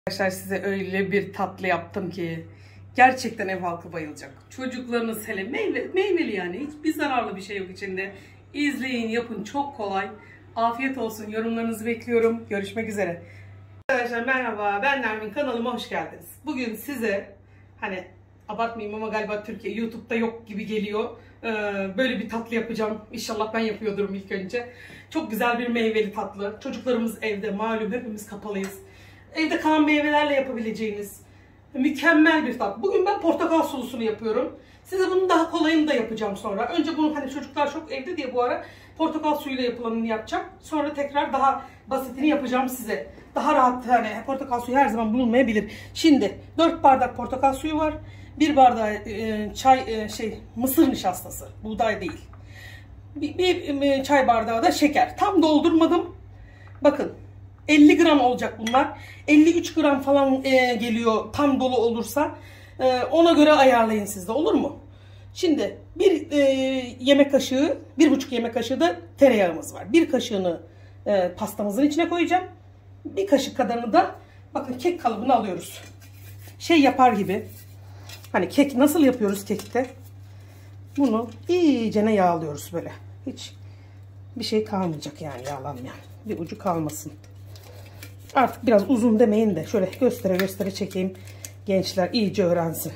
Arkadaşlar size öyle bir tatlı yaptım ki gerçekten ev halkı bayılacak. Çocuklarınız hele meyveli yani hiçbir zararlı bir şey yok içinde. İzleyin, yapın, çok kolay. Afiyet olsun. Yorumlarınızı bekliyorum. Görüşmek üzere. Arkadaşlar merhaba, ben Nermin, kanalıma hoş geldiniz. Bugün size abartmayayım ama galiba Türkiye YouTube'da yok gibi geliyor. Böyle bir tatlı yapacağım. İnşallah ben yapıyordurum ilk önce. Çok güzel bir meyveli tatlı. Çocuklarımız evde, malum hepimiz kapalıyız. Evde kalan meyvelerle yapabileceğiniz mükemmel bir tatlı. Bugün ben portakal sulusunu yapıyorum. Size bunun daha kolayını da yapacağım sonra. Önce bunu çocuklar çok evde diye bu ara portakal suyuyla yapılanını yapacağım. Sonra tekrar daha basitini yapacağım size. Daha rahat, portakal suyu her zaman bulunmayabilir. Şimdi 4 bardak portakal suyu var. 1 bardağı mısır nişastası. Buğday değil. Bir çay bardağı da şeker. Tam doldurmadım. Bakın 50 gram olacak bunlar. 53 gram falan geliyor tam dolu olursa. Ona göre ayarlayın siz de, olur mu? Şimdi bir yemek kaşığı, 1,5 yemek kaşığı da tereyağımız var. Bir kaşığını pastamızın içine koyacağım. Bir kaşık kadarını da bakın kek kalıbını alıyoruz. Yapar gibi. Hani kek nasıl yapıyoruz kekte? Bunu iyicene yağlıyoruz böyle. Hiç bir şey kalmayacak yani, yağlanmayan. Bir ucu kalmasın. Artık biraz uzun demeyin de şöyle göstere göstere çekeyim. Gençler iyice öğrensin.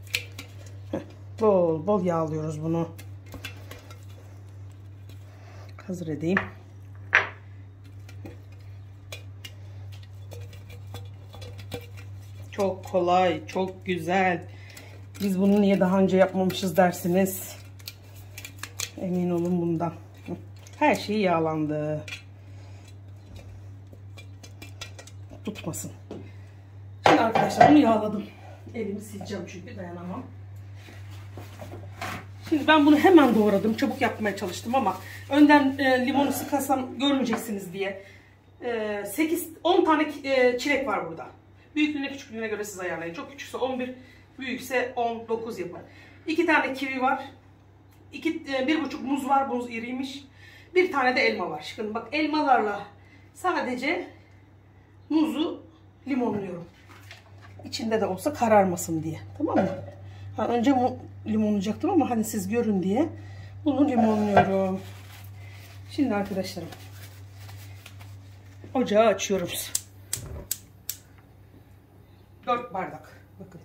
Bol bol yağlıyoruz bunu. Hazır edeyim. Çok kolay, çok güzel. Biz bunu niye daha önce yapmamışız dersiniz. Emin olun bundan. Her şey yağlandı. Tutmasın. Şimdi arkadaşlar bunu yağladım. Elimi sileceğim çünkü dayanamam. Şimdi ben bunu hemen doğradım. Çabuk yapmaya çalıştım ama önden limonu sıkasam görmeyeceksiniz diye. 10 tane çilek var burada. Büyüklüğüne küçüklüğüne göre siz ayarlayın. Çok küçükse 11, büyükse 19 yapar. 2 tane kivi var. 1,5 muz var. Muz iriymiş. 1 tane de elma var. Şimdi bak, elmalarla sadece muzu limonluyorum. İçinde de olsa kararmasın diye. Tamam mı? Önce limonlayacaktım ama siz görün diye bunu limonluyorum. Şimdi arkadaşlarım, ocağı açıyoruz. 4 bardak. Bakın.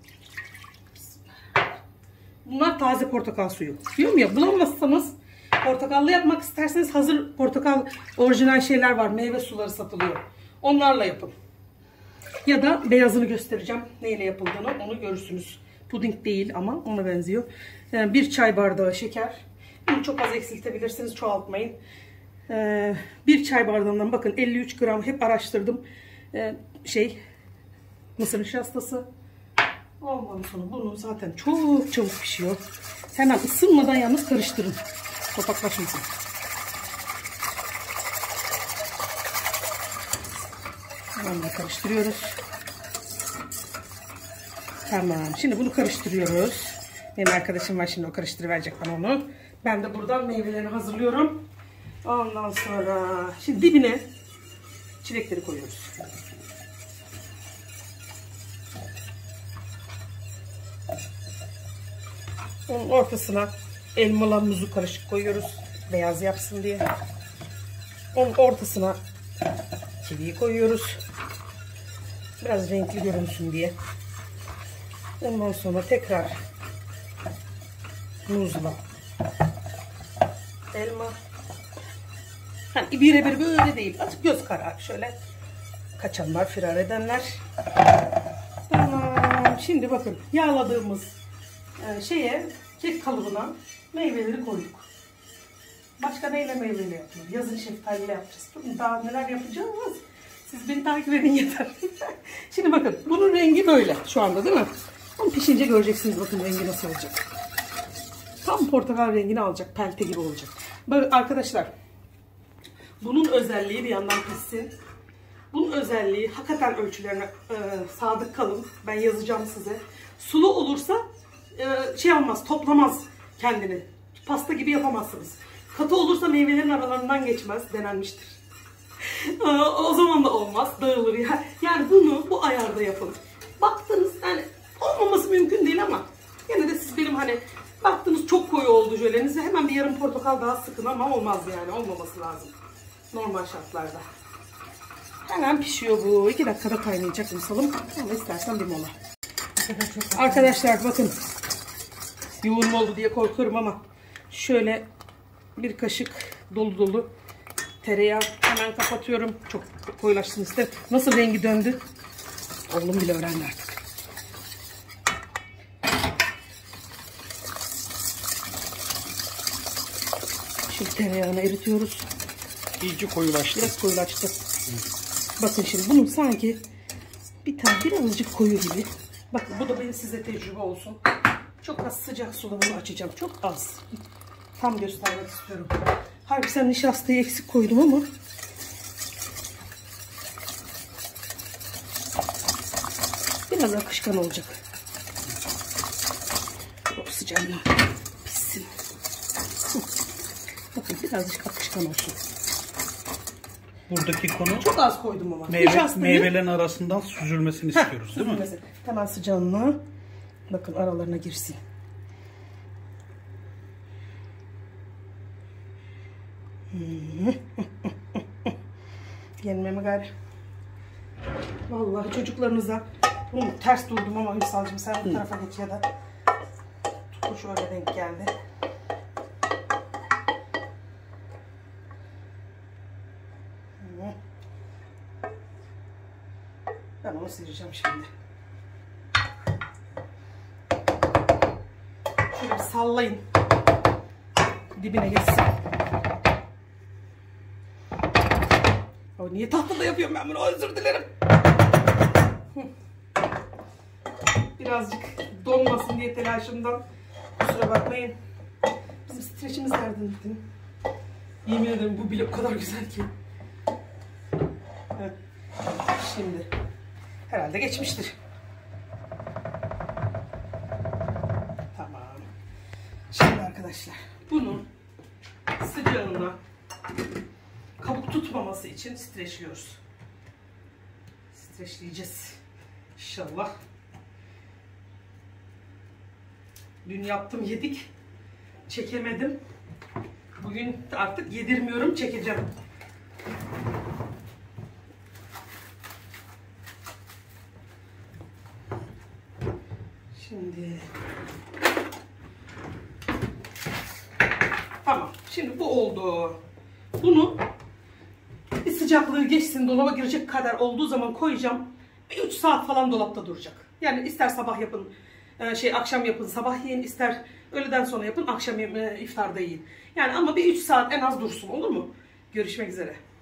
Bunlar taze portakal suyu. Diyorum ya, bulamazsanız portakallı yapmak isterseniz hazır portakal orijinal şeyler var. Meyve suları satılıyor. Onlarla yapın. Ya da beyazını göstereceğim. Neyle yapıldığını onu görürsünüz. Puding değil ama ona benziyor. Yani 1 çay bardağı şeker. Bunu çok az eksiltebilirsiniz. Çoğaltmayın. 1 çay bardağından bakın 53 gram, hep araştırdım. Mısır nişastası. Ondan sonra bunu zaten çok çabuk pişiyor. Hemen ısınmadan yalnız karıştırın. Topaklaşmasın. Hemen de karıştırıyoruz. Tamam. Şimdi bunu karıştırıyoruz. Benim arkadaşım var, şimdi o karıştırıverecek bana onu. Ben de buradan meyvelerini hazırlıyorum. Ondan sonra şimdi dibine çilekleri koyuyoruz. Onun ortasına elmalı muzu karışık koyuyoruz. Beyaz yapsın diye. Onun ortasına kiviyi koyuyoruz. Biraz renkli görünsün diye. Ondan sonra tekrar muzla elma. Birebir böyle değil. Azıcık göz kararı şöyle. Kaçanlar, firar edenler. Tamam. Şimdi bakın yağladığımız kek kalıbına meyveleri koyduk. Başka neyle meyveyle yapıyoruz? Yazın şeftaliyle yapacağız. Daha neler yapacağız? Siz beni takip edin yeter. Şimdi bakın bunun rengi böyle şu anda, değil mi? Onu pişince göreceksiniz bakın rengi nasıl olacak. Tam portakal rengini alacak. Pelte gibi olacak. Bakın arkadaşlar, bunun özelliği bir yandan pişsin. Bunun özelliği, hakikaten ölçülerine sadık kalın. Ben yazacağım size. Sulu olursa olmaz, toplamaz kendini. Pasta gibi yapamazsınız. Katı olursa meyvelerin aralarından geçmez, denenmiştir. O zaman da olmaz. Dağılır ya. Yani bunu bu ayarda yapın. Baktınız yani olmaması mümkün değil ama yine de siz benim hani baktınız çok koyu oldu jölenize hemen bir yarım portakal daha sıkın ama olmaz yani. Olmaması lazım. Normal şartlarda. Hemen pişiyor bu. 2 dakikada kaynayacak misalım. Ama istersen bir mola. Arkadaşlar bakın. Yoğun oldu diye korkuyorum ama şöyle bir kaşık dolu dolu tereyağı hemen kapatıyorum. Çok koyulaşsın istedim. Nasıl rengi döndü? Oğlum bile öğrendi artık. Şimdi tereyağını eritiyoruz. İyice koyulaştı. Biraz koyulaştı. Bakın şimdi bunun sanki birazcık koyu gibi. Bakın bu da benim size tecrübe olsun. Çok az sıcak suda bunu açacağım. Çok az. Tam göstermek istiyorum. Halbuki sen nişastayı eksik koydum ama biraz akışkan olacak. Çok sıcağına pişsin. Bakın birazcık akışkan olsun. Buradaki konu çok az koydum ama. Meyvelerin arasından süzülmesini istiyoruz değil mi? Hemen sıcağına bakın aralarına girsin. Yenmeme gari. Vallahi çocuklarınıza bunu ters durdum ama Ümsalcığım sen bu tarafa geç ya da tutku şöyle denk geldi. Ben onu sileceğim şimdi. Şöyle bir sallayın. Dibine geçsin. Niye tahtada yapıyorum ben bunu? Özür dilerim. Birazcık donmasın diye telaşımdan. Kusura bakmayın. Bizim streçimiz nereden gitti? Yemin ederim bu bile o kadar güzel ki. Şimdi herhalde geçmiştir. Tamam. Şimdi arkadaşlar bunun sıcağına kabuk tutmaması için streçliyoruz. Streçleyeceğiz. İnşallah. Dün yaptım yedik. Çekemedim. Bugün artık yedirmiyorum, çekeceğim. Şimdi tamam. Şimdi bu oldu. Bunu bir sıcaklığı geçsin, dolaba girecek kadar olduğu zaman koyacağım. Bir 3 saat falan dolapta duracak. Yani ister sabah yapın, akşam yapın, sabah yiyin, ister öğleden sonra yapın, akşam iftarda yiyin. Yani ama bir 3 saat en az dursun, olur mu? Görüşmek üzere.